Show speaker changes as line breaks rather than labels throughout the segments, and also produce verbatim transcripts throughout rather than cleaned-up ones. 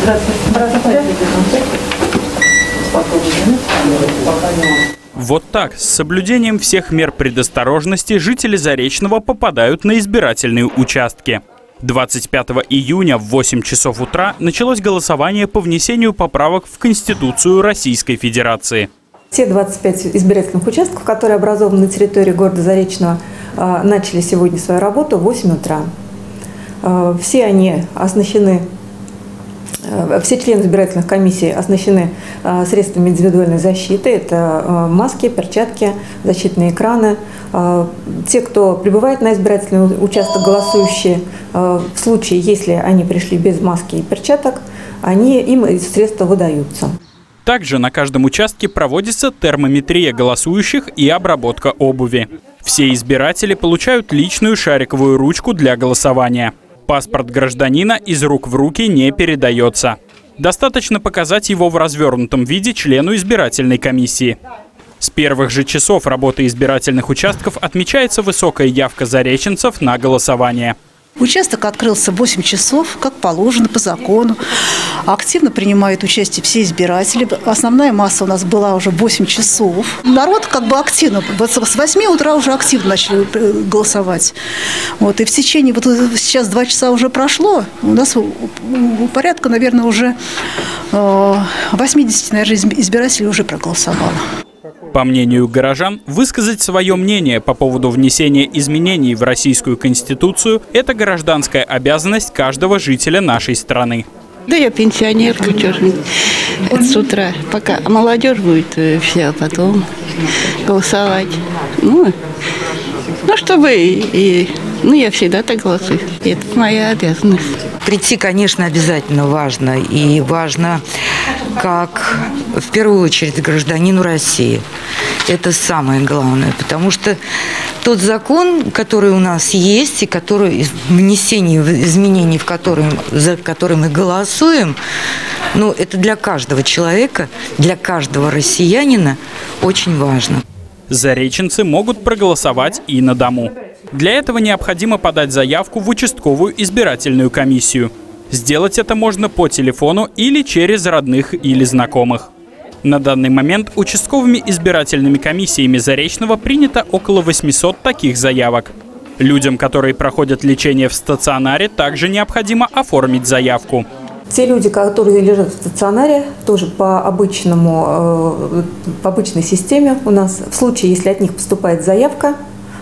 Вот так, с соблюдением всех мер предосторожности, жители Заречного попадают на избирательные участки. двадцать пятого июня в восемь часов утра началось голосование по внесению поправок в Конституцию Российской Федерации.
Все двадцать пять избирательных участков, которые образованы на территории города Заречного, начали сегодня свою работу в восемь утра. Все они оснащены, все члены избирательных комиссий оснащены средствами индивидуальной защиты. Это маски, перчатки, защитные экраны. Те, кто прибывает на избирательный участок, голосующие, в случае, если они пришли без маски и перчаток, они, им средства выдаются.
Также на каждом участке проводится термометрия голосующих и обработка обуви. Все избиратели получают личную шариковую ручку для голосования. Паспорт гражданина из рук в руки не передается. Достаточно показать его в развернутом виде члену избирательной комиссии. С первых же часов работы избирательных участков отмечается высокая явка зареченцев на голосование.
Участок открылся в восемь часов, как положено, по закону. Активно принимают участие все избиратели. Основная масса у нас была уже в восемь часов. Народ как бы активно, с восьми утра уже активно начали голосовать. Вот, и в течение, вот сейчас два часа уже прошло, у нас порядка, наверное, уже восемьдесят, наверное, избирателей уже проголосовало.
По мнению горожан, высказать свое мнение по поводу внесения изменений в Российскую Конституцию – это гражданская обязанность каждого жителя нашей страны.
Да я пенсионерка, это с утра, пока молодежь будет вся потом голосовать. Ну, ну чтобы и, ну я всегда так голосую, это моя обязанность.
Прийти, конечно, обязательно важно, и важно как, в первую очередь, гражданину России. Это самое главное, потому что тот закон, который у нас есть, и который внесение изменений, в который, за которые мы голосуем, ну, это для каждого человека, для каждого россиянина очень важно.
Зареченцы могут проголосовать и на дому. Для этого необходимо подать заявку в участковую избирательную комиссию. Сделать это можно по телефону или через родных или знакомых. На данный момент участковыми избирательными комиссиями Заречного принято около восьмисот таких заявок. Людям, которые проходят лечение в стационаре, также необходимо оформить заявку.
Те люди, которые лежат в стационаре, тоже по, обычному, по обычной системе у нас, в случае, если от них поступает заявка,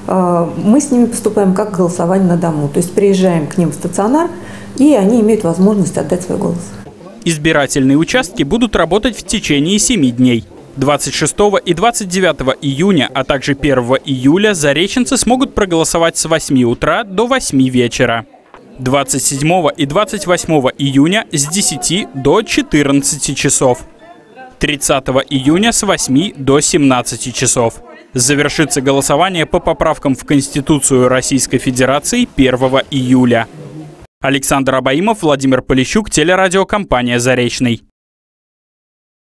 мы с ними поступаем как голосование на дому. То есть приезжаем к ним в стационар, и они имеют возможность отдать свой голос.
Избирательные участки будут работать в течение семи дней. двадцать шестого и двадцать девятого июня, а также первого июля зареченцы смогут проголосовать с восьми утра до восьми вечера. двадцать седьмого и двадцать восьмого июня с десяти до четырнадцати часов. тридцатого июня с восьми до семнадцати часов. Завершится голосование по поправкам в Конституцию Российской Федерации первого июля. Александр Абаимов, Владимир Полищук, телерадиокомпания «Заречный».